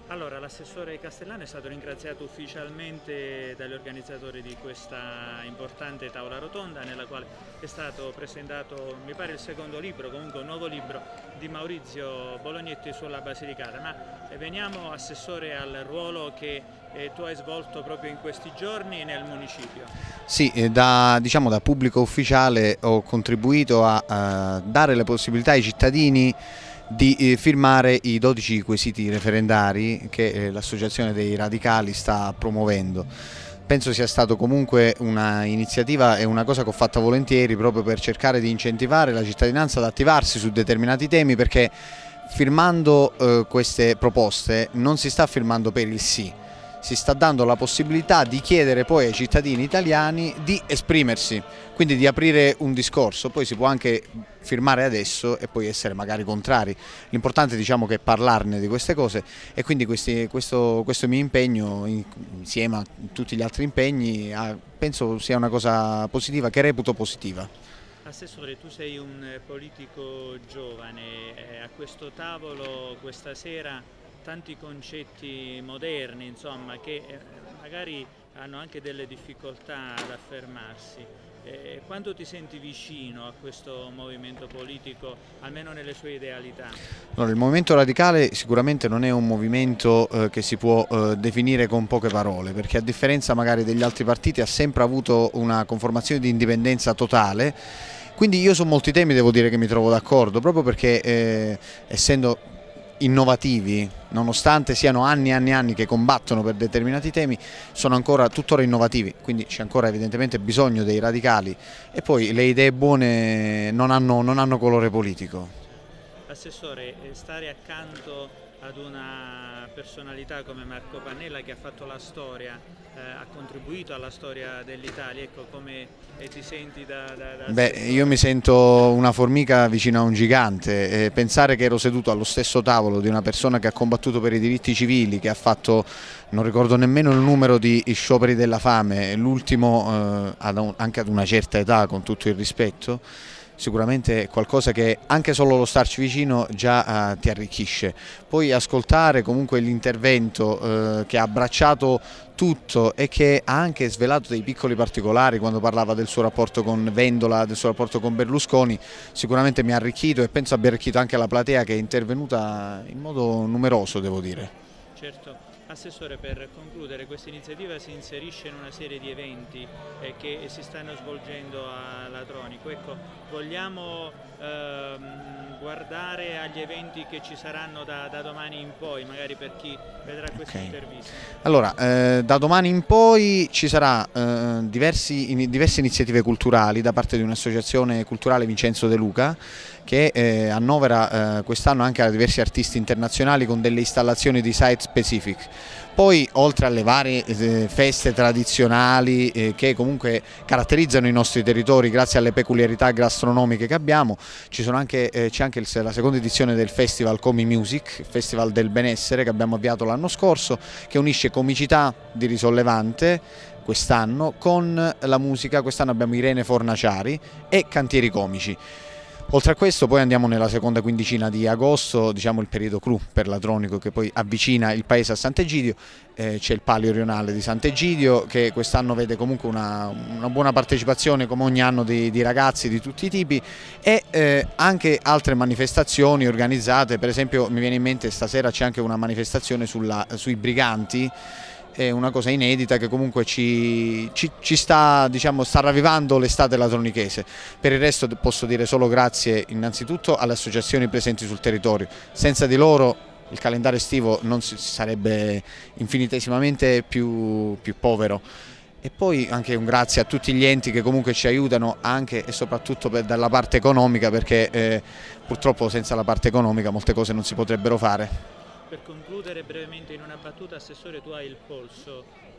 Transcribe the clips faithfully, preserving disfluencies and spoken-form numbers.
Allora, l'assessore Castellano è stato ringraziato ufficialmente dagli organizzatori di questa importante tavola rotonda nella quale è stato presentato, mi pare, il secondo libro, comunque un nuovo libro di Maurizio Bolognetti sulla Basilicata. Ma veniamo, Assessore, al ruolo che eh, tu hai svolto proprio in questi giorni nel municipio. Sì, da, diciamo, da pubblico ufficiale ho contribuito a, a dare le possibilità ai cittadini di eh, firmare i dodici quesiti referendari che eh, l'associazione dei radicali sta promuovendo. Penso sia stato comunque una iniziativa e una cosa che ho fatto volentieri proprio per cercare di incentivare la cittadinanza ad attivarsi su determinati temi, perché firmando eh, queste proposte non si sta firmando per il sì, si sta dando la possibilità di chiedere poi ai cittadini italiani di esprimersi, quindi di aprire un discorso. Poi si può anche firmare adesso e poi essere magari contrari. L'importante, diciamo, che è parlarne di queste cose, e quindi questi, questo, questo mio impegno insieme a tutti gli altri impegni penso sia una cosa positiva, che reputo positiva. Assessore, tu sei un politico giovane, eh, a questo tavolo questa sera tanti concetti moderni, insomma, che eh, magari hanno anche delle difficoltà ad affermarsi. Eh, quanto ti senti vicino a questo movimento politico, almeno nelle sue idealità? Allora, il movimento radicale sicuramente non è un movimento eh, che si può eh, definire con poche parole, perché a differenza magari degli altri partiti ha sempre avuto una conformazione di indipendenza totale. Quindi io su molti temi devo dire che mi trovo d'accordo, proprio perché eh, essendo innovativi, nonostante siano anni e anni e anni che combattono per determinati temi, sono ancora tuttora innovativi, quindi c'è ancora evidentemente bisogno dei radicali, e poi le idee buone non hanno, non hanno colore politico. Assessore, stare accanto ad una personalità come Marco Pannella, che ha fatto la storia, eh, ha contribuito alla storia dell'Italia, ecco, come eh, ti senti da, da, da Beh, io mi sento una formica vicino a un gigante. Eh, pensare che ero seduto allo stesso tavolo di una persona che ha combattuto per i diritti civili, che ha fatto, non ricordo nemmeno il numero di scioperi della fame, l'ultimo eh, anche ad una certa età, con tutto il rispetto, sicuramente è qualcosa che anche solo lo starci vicino già eh, ti arricchisce. Poi ascoltare comunque l'intervento eh, che ha abbracciato tutto e che ha anche svelato dei piccoli particolari quando parlava del suo rapporto con Vendola, del suo rapporto con Berlusconi, sicuramente mi ha arricchito, e penso abbia arricchito anche la platea, che è intervenuta in modo numeroso, devo dire. Certo. Assessore, per concludere, questa iniziativa si inserisce in una serie di eventi eh, che si stanno svolgendo a Latronico. Ecco, vogliamo ehm, guardare agli eventi che ci saranno da, da domani in poi, magari per chi vedrà questa Okay. intervista? Allora, eh, da domani in poi ci sarà eh, diversi, in, diverse iniziative culturali da parte di un'associazione culturale, Vincenzo De Luca, che eh, annovera eh, quest'anno anche diversi artisti internazionali con delle installazioni di site specific. Poi, oltre alle varie eh, feste tradizionali eh, che comunque caratterizzano i nostri territori grazie alle peculiarità gastronomiche che abbiamo, ci sono anche, eh, c'è anche il, la seconda edizione del Festival Comi Music, Festival del Benessere, che abbiamo avviato l'anno scorso, che unisce comicità di Risollevante quest'anno con la musica. Quest'anno abbiamo Irene Fornaciari e cantieri comici. Oltre a questo poi andiamo nella seconda quindicina di agosto, diciamo il periodo clou per Latronico, che poi avvicina il paese a Sant'Egidio. Eh, c'è il Palio Rionale di Sant'Egidio, che quest'anno vede comunque una, una buona partecipazione come ogni anno di, di ragazzi di tutti i tipi, e eh, anche altre manifestazioni organizzate. Per esempio mi viene in mente stasera c'è anche una manifestazione sulla, sui briganti. È una cosa inedita che comunque ci, ci, ci sta, diciamo, sta ravvivando l'estate latronichese. Per il resto posso dire solo grazie innanzitutto alle associazioni presenti sul territorio. Senza di loro il calendario estivo non si, sarebbe infinitesimamente più, più povero. E poi anche un grazie a tutti gli enti che comunque ci aiutano anche e soprattutto per, dalla parte economica, perché eh, purtroppo senza la parte economica molte cose non si potrebbero fare. Per concludere brevemente in una battuta, Assessore, tu hai il polso,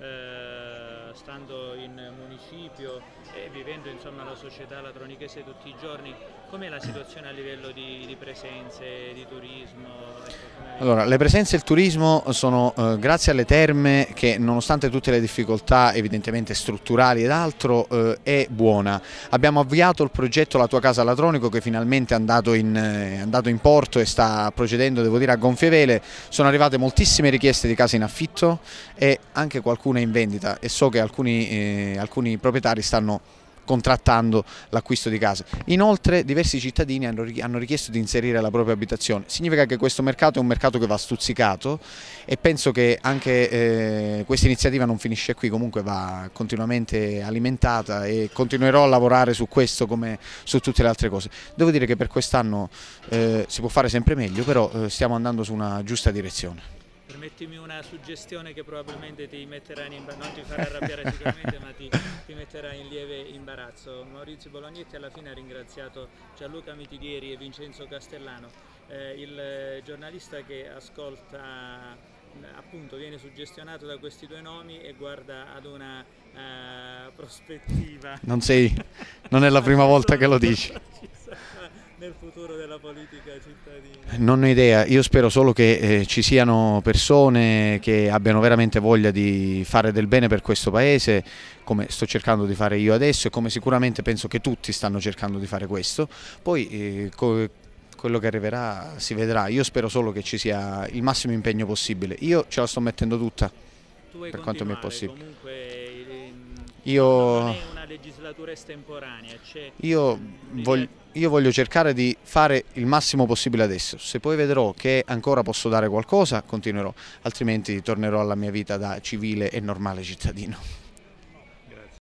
eh, stando in municipio e vivendo, insomma, la società latronichese tutti i giorni. Com'è la situazione a livello di, di presenze, di turismo? Ecco, allora, le presenze e il turismo sono eh, grazie alle terme che, nonostante tutte le difficoltà evidentemente strutturali ed altro, eh, è buona. Abbiamo avviato il progetto La tua casa Latronico, che finalmente è andato in, è andato in porto e sta procedendo, devo dire, a gonfie vele. Sono arrivate moltissime richieste di case in affitto e anche qualcuna in vendita, e so che alcuni, eh, alcuni proprietari stanno contrattando l'acquisto di case. Inoltre diversi cittadini hanno richiesto di inserire la propria abitazione. Significa che questo mercato è un mercato che va stuzzicato, e penso che anche eh, questa iniziativa non finisce qui, comunque va continuamente alimentata, e continuerò a lavorare su questo come su tutte le altre cose. Devo dire che per quest'anno eh, si può fare sempre meglio, però eh, stiamo andando su una giusta direzione. Permettimi una suggestione che probabilmente ti metterà in imbarazzo, non ti farà arrabbiare sicuramente, ma ti, ti metterà in lieve imbarazzo. Maurizio Bolognetti alla fine ha ringraziato Gianluca Mitidieri e Vincenzo Castellano, eh, il giornalista che ascolta, appunto, viene suggestionato da questi due nomi e guarda ad una uh, prospettiva. Non sei, non è la prima volta che lo dici. Nel futuro della politica cittadina? Non ho idea, io spero solo che eh, ci siano persone che abbiano veramente voglia di fare del bene per questo paese, come sto cercando di fare io adesso e come sicuramente penso che tutti stanno cercando di fare questo. Poi eh, co quello che arriverà si vedrà. Io spero solo che ci sia il massimo impegno possibile. Io ce la sto mettendo tutta, per quanto mi è possibile. Comunque, io... non è una legislatura estemporanea. Io voglio, io voglio cercare di fare il massimo possibile adesso. Se poi vedrò che ancora posso dare qualcosa, continuerò, altrimenti tornerò alla mia vita da civile e normale cittadino.